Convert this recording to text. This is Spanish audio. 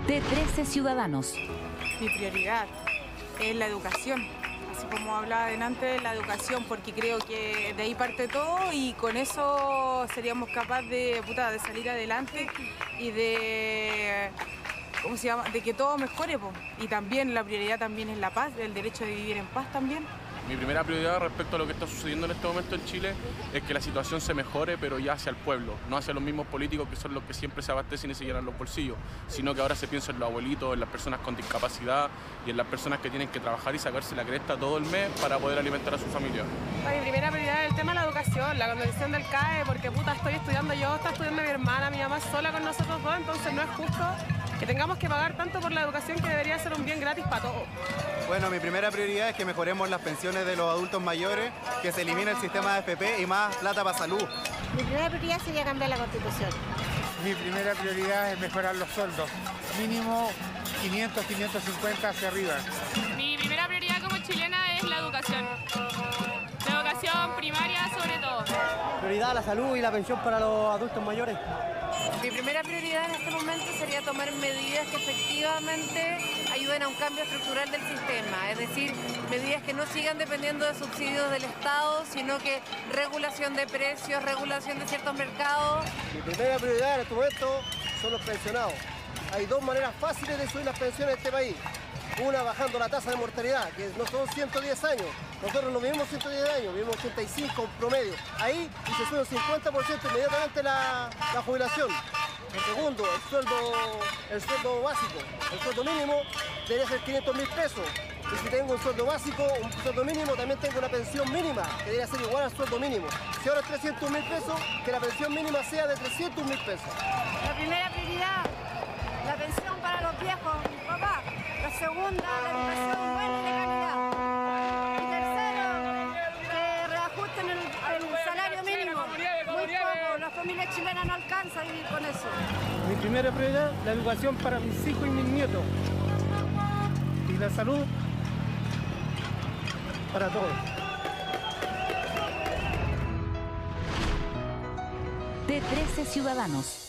T13 Ciudadanos. Mi prioridad es la educación, así como hablaba delante, la educación, porque creo que de ahí parte todo y con eso seríamos capaces de salir adelante y de, ¿cómo se llama?, de que todo mejore, po. Y también la prioridad también es la paz, el derecho de vivir en paz también. Mi primera prioridad respecto a lo que está sucediendo en este momento en Chile es que la situación se mejore, pero ya hacia el pueblo, no hacia los mismos políticos que son los que siempre se abastecen y se llenan los bolsillos, sino que ahora se piensa en los abuelitos, en las personas con discapacidad y en las personas que tienen que trabajar y sacarse la cresta todo el mes para poder alimentar a su familia. Mi primera prioridad es el tema de la educación, la conversión del CAE, porque estoy estudiando yo, está estudiando mi hermana, mi mamá sola con nosotros dos, entonces no es justo que tengamos que pagar tanto por la educación que debería ser un bien gratis para todos. Bueno, mi primera prioridad es que mejoremos las pensiones de los adultos mayores, que se elimine el sistema de AFP y más plata para salud. Mi primera prioridad sería cambiar la Constitución. Mi primera prioridad es mejorar los sueldos, mínimo 500, 550 hacia arriba. Mi primera prioridad como chilena es la educación. La educación primaria sobre todo. Prioridad la salud y la pensión para los adultos mayores. Mi primera prioridad en este momento sería tomar medidas que efectivamente ayuden a un cambio estructural del sistema, es decir, medidas que no sigan dependiendo de subsidios del Estado, sino que regulación de precios, regulación de ciertos mercados. Mi primera prioridad en este momento son los pensionados. Hay dos maneras fáciles de subir las pensiones en este país. Una, bajando la tasa de mortalidad, que no son 110 años. Nosotros no vivimos 110 años, vivimos 85 en promedio. Ahí y se sube un 50% inmediatamente la jubilación. En segundo, el sueldo básico. El sueldo mínimo debe ser 500.000 pesos. Y si tengo un sueldo básico, un sueldo mínimo, también tengo una pensión mínima, que debe ser igual al sueldo mínimo. Si ahora es 300.000 pesos, que la pensión mínima sea de 300.000 pesos. La primera prioridad, la pensión para los viejos, mi papá. La segunda, la educación buena y de calidad. Y tercero, que reajusten el salario mínimo. Muy poco, la familia chilena no alcanza a vivir con eso. Mi primera prioridad, la educación para mis hijos y mis nietos. Y la salud para todos. T13 Ciudadanos.